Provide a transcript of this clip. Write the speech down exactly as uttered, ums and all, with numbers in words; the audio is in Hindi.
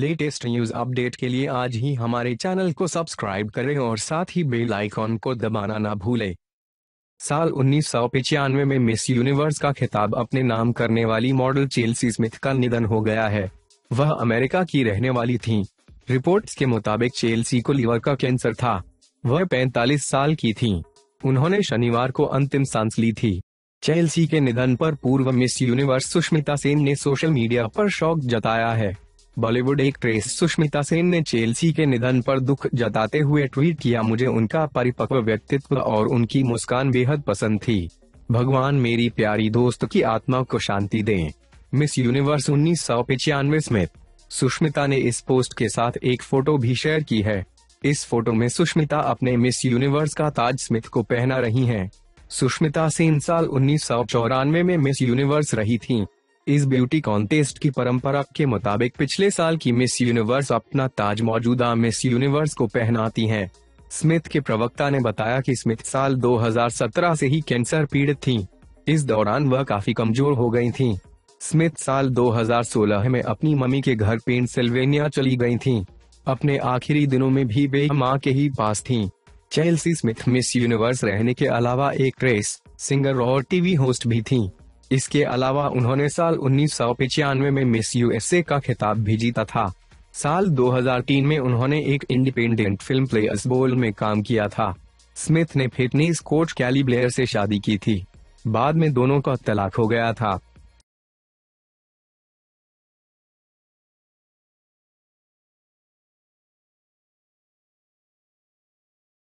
लेटेस्ट न्यूज अपडेट के लिए आज ही हमारे चैनल को सब्सक्राइब करें और साथ ही बेल आइकॉन को दबाना ना भूलें। साल उन्नीस सौ पचानवे में मिस यूनिवर्स का खिताब अपने नाम करने वाली मॉडल चेल्सी स्मिथ का निधन हो गया है। वह अमेरिका की रहने वाली थीं। रिपोर्ट्स के मुताबिक चेल्सी को लीवर का कैंसर था। वह पैंतालीस साल की थीं। उन्होंने शनिवार को अंतिम सांस ली थी। चेल्सी के निधन पर पूर्व मिस यूनिवर्स सुष्मिता सेन ने सोशल मीडिया पर शोक जताया है। बॉलीवुड एक्ट्रेस सुष्मिता सेन ने चेल्सी के निधन पर दुख जताते हुए ट्वीट किया, मुझे उनका परिपक्व व्यक्तित्व और उनकी मुस्कान बेहद पसंद थी। भगवान मेरी प्यारी दोस्त की आत्मा को शांति दें। मिस यूनिवर्स उन्नीस सौ पचानवे स्मिथ। सुष्मिता ने इस पोस्ट के साथ एक फोटो भी शेयर की है। इस फोटो में सुष्मिता अपने मिस यूनिवर्स का ताज स्मिथ को पहना रही हैं। सुष्मिता सेन साल उन्नीस सौ चौरानवे में मिस यूनिवर्स रही थीं। इस ब्यूटी कॉन्टेस्ट की परंपरा के मुताबिक पिछले साल की मिस यूनिवर्स अपना ताज मौजूदा मिस यूनिवर्स को पहनाती हैं। स्मिथ के प्रवक्ता ने बताया कि स्मिथ साल दो हज़ार सत्रह से ही कैंसर पीड़ित थीं। इस दौरान वह काफी कमजोर हो गई थीं। स्मिथ साल दो हज़ार सोलह में अपनी मम्मी के घर पेंसिल्वेनिया चली गई थीं। अपने आखिरी दिनों में भी वे मां के ही पास थीं। चेल्सी स्मिथ मिस यूनिवर्स रहने के अलावा एक्ट्रेस, सिंगर और टीवी होस्ट भी थीं। इसके अलावा उन्होंने साल उन्नीस सौ पचानवे में मिस यूएसए का खिताब भी जीता था। साल दो हज़ार तीन में उन्होंने एक इंडिपेंडेंट फिल्म प्लेयर्स बॉल में काम किया था। स्मिथ ने फिटनेस कोच कैली ब्लेयर से शादी की थी। बाद में दोनों का तलाक हो गया था।